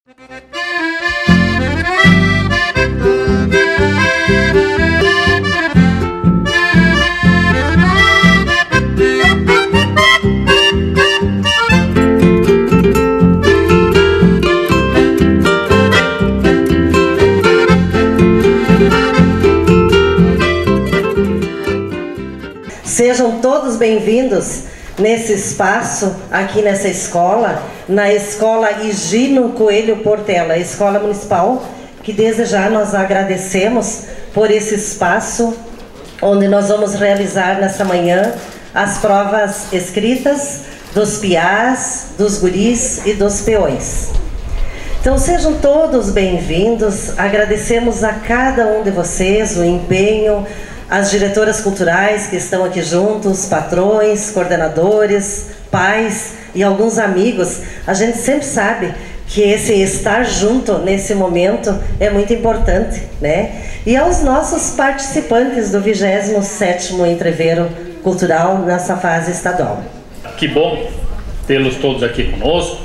Sejam todos bem-vindos nesse espaço, aqui nessa escola, na Escola Higino Coelho Portela, Escola Municipal, que desde já nós agradecemos por esse espaço, onde nós vamos realizar nessa manhã as provas escritas dos piás, dos guris e dos peões. Então sejam todos bem-vindos, agradecemos a cada um de vocês o empenho, as diretoras culturais que estão aqui juntos, patrões, coordenadores, pais e alguns amigos. A gente sempre sabe que esse estar junto nesse momento é muito importante, né? E aos nossos participantes do 27º Entreveiro Cultural nessa fase estadual. Que bom tê-los todos aqui conosco,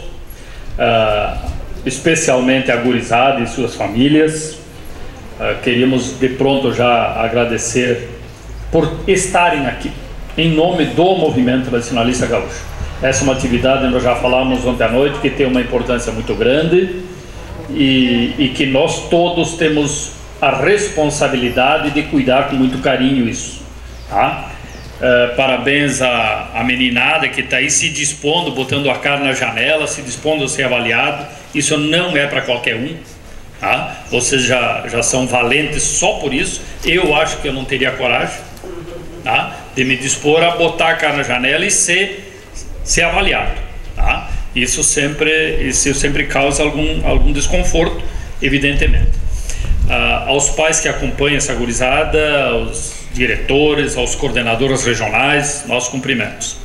especialmente a gurizada e suas famílias. Queríamos de pronto já agradecer por estarem aqui em nome do movimento tradicionalista gaúcho. Essa é uma atividade, nós já falamos ontem à noite, que tem uma importância muito grande e que nós todos temos a responsabilidade de cuidar com muito carinho isso, tá? Parabéns à meninada que está aí se dispondo, botando a cara na janela, se dispondo a ser avaliado. Isso não é para qualquer um. Tá? Vocês já são valentes só por isso. Eu acho que eu não teria coragem, tá? De me dispor a botar a cara na janela e ser avaliado, tá? Isso sempre causa algum desconforto, evidentemente. Aos pais que acompanham essa gurizada, aos diretores, aos coordenadores regionais, nossos cumprimentos.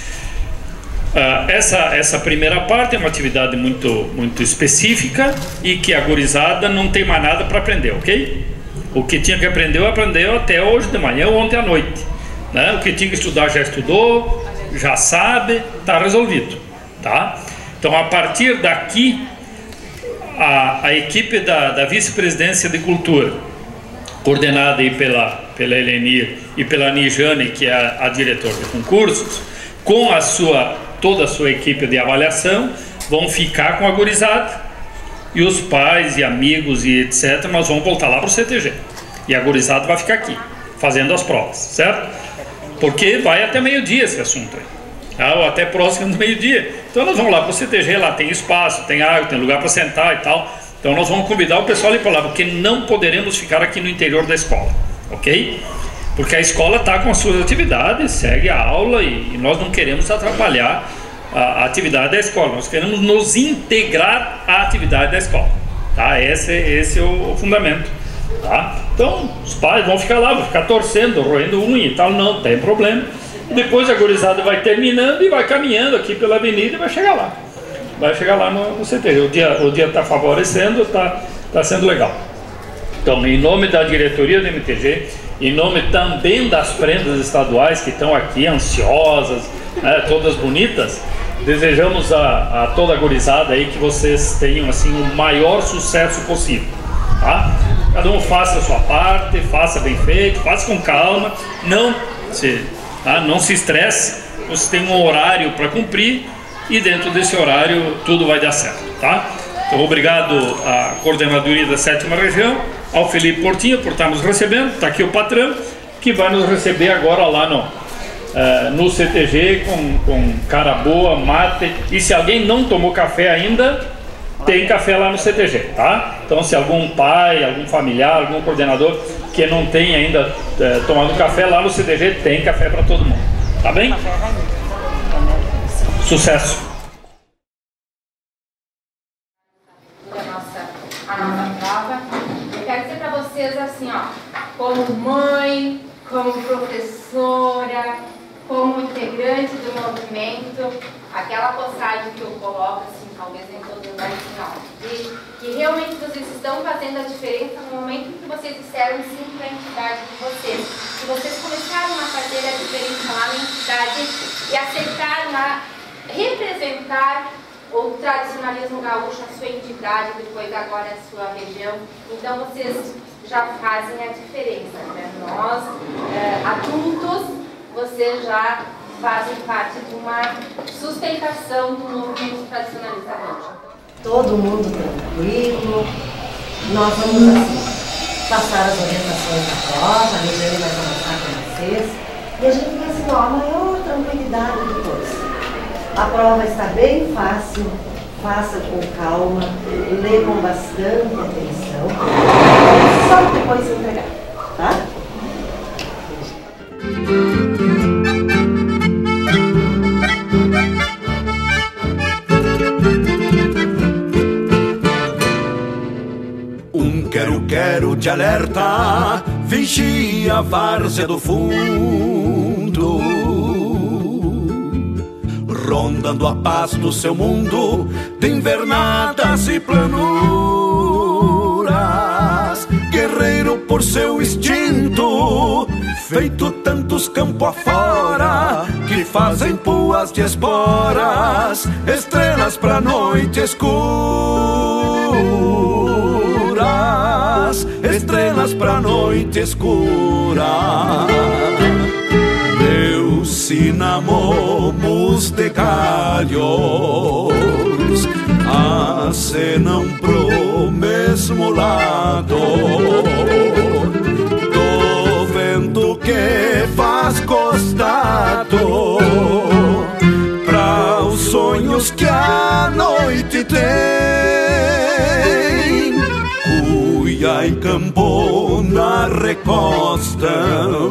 Essa primeira parte é uma atividade muito específica e que a gurizada não tem mais nada para aprender, ok? O que tinha que aprender, aprendeu até hoje de manhã ou ontem à noite, né? O que tinha que estudar já estudou, já sabe, está resolvido, tá? Então, a partir daqui, a equipe da Vice-Presidência de Cultura, coordenada aí pela Elenir e pela Nijane, que é a diretora de concursos, com toda a sua equipe de avaliação, vão ficar com a gurizada e os pais e amigos e etc. Nós vamos voltar lá para o CTG e a gurizada vai ficar aqui fazendo as provas, certo? Porque vai até meio-dia esse assunto aí, tá? Ou até próximo do meio-dia. Então nós vamos lá para o CTG, lá tem espaço, tem água, tem lugar para sentar e tal. Então nós vamos convidar o pessoal a ir para lá, porque não poderemos ficar aqui no interior da escola, ok? Porque a escola está com as suas atividades, segue a aula e nós não queremos atrapalhar a atividade da escola. Nós queremos nos integrar à atividade da escola, tá? Esse é o fundamento, tá? Então, os pais vão ficar lá, vão ficar torcendo, roendo unha e tal, não tem problema. E depois a gurizada vai terminando e vai caminhando aqui pela avenida e vai chegar lá. Vai chegar lá no CTG. O dia está favorecendo, está sendo legal. Então, em nome da diretoria do MTG, em nome também das prendas estaduais que estão aqui ansiosas, né, todas bonitas, desejamos a toda a gurizada aí que vocês tenham assim o maior sucesso possível, tá? Cada um faça a sua parte, faça bem feito, faça com calma, não se estresse, você tem um horário para cumprir e dentro desse horário tudo vai dar certo, tá? Então, obrigado à coordenadoria da 7ª Região, ao Felipe Portinho por estar nos recebendo, está aqui o patrão, que vai nos receber agora lá no CTG com cara boa, mate, e se alguém não tomou café ainda, tem café lá no CTG, tá? Então se algum pai, algum familiar, algum coordenador que não tem ainda tomado café, lá no CTG tem café para todo mundo, tá bem? Sucesso! A nossa prova. Eu quero dizer para vocês assim, ó, como mãe, como professora, como integrante do movimento, aquela postagem que eu coloco assim, talvez em todo lugar, assim, ó, de que realmente vocês estão fazendo a diferença no momento em que vocês disseram sim para a entidade de vocês, que vocês começaram a fazer a diferença lá na entidade e aceitaram a representar o tradicionalismo gaúcho, a sua entidade, depois agora a sua região. Então vocês já fazem a diferença, né? Nós, adultos, vocês já fazem parte de uma sustentação do movimento tradicionalista gaúcho. Todo mundo tranquilo, nós vamos assim, passar as orientações da prova, a Regiane vai conversar com vocês, e a gente fica assim, ó, a maior tranquilidade de todos. A prova está bem fácil, faça com calma, lê com bastante atenção, só depois entregar, tá? Quero te alerta, vigia a várzea do fundo, rondando a paz do seu mundo de invernadas e planuras. Guerreiro por seu instinto, feito tantos campos afora, que fazem puas de esporas, estrelas pra noite escuras, estrelas pra noite escura. Meus cinamomos de galhos acenam pro mesmo lado do vento que faz costado pra os sonhos que a noite tem. Cuia e Campona recostam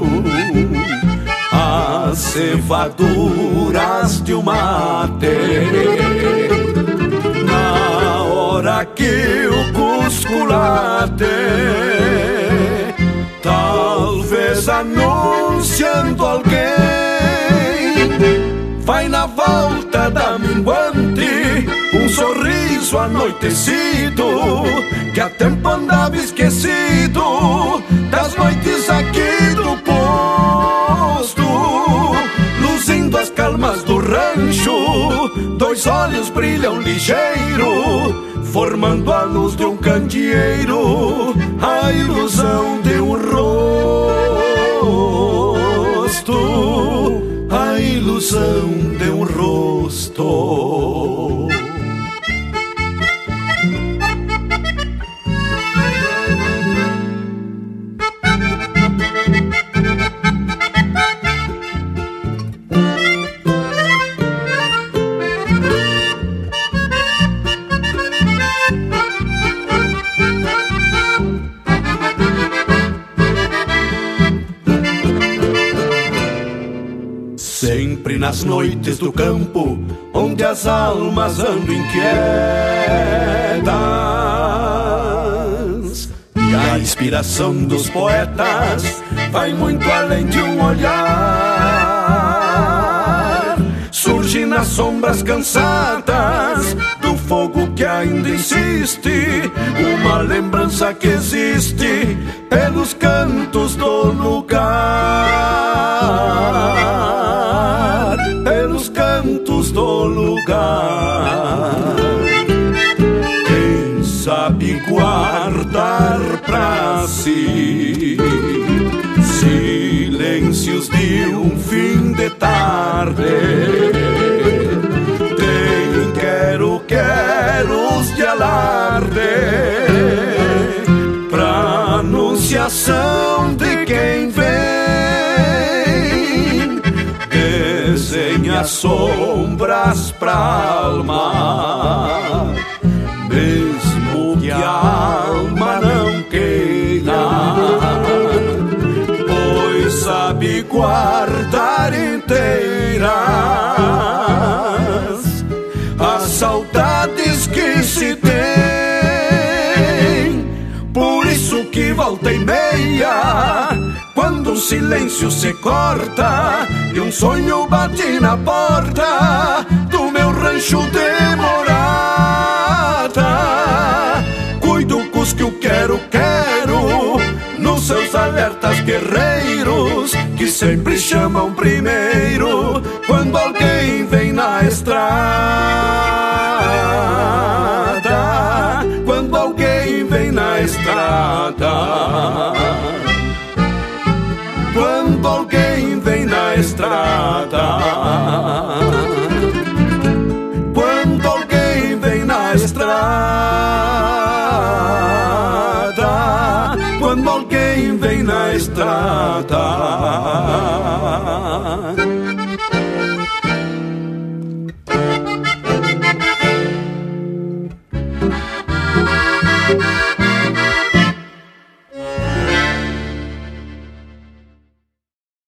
as cevaduras de um mate. Na hora que o cusco late, talvez anunciando alguém, vai na volta da minguante um sorriso anoitecido, que há tempo andava esquecido das noites aqui do posto. Luzindo as calmas do rancho, dois olhos brilham ligeiro, formando a luz de um candeeiro, a ilusão de um rosto, a ilusão de um rosto. Sempre nas noites do campo, onde as almas andam inquietas, e a inspiração dos poetas vai muito além de um olhar. Surge nas sombras cansadas do fogo que ainda insiste, uma lembrança que existe pelos cantos do lugar, pelos cantos do lugar. Quem sabe guardar pra si silêncios de um fim de tarde, tem quero-queros de alarde pra anunciação de quem vem, desenha sombras pra alma, mesmo que a alma não queira, pois sabe guardar inteiras as saudades que se tem. Por isso que volta e meia, quando o silêncio se corta e um sonho bate na porta do meu rancho de morada, cuido com os que eu quero nos seus alertas guerreiros, que sempre chamam primeiro quando alguém vem na estrada. estrada. Quando alguém vem na estrada, quando alguém vem na estrada, quando alguém vem na estrada.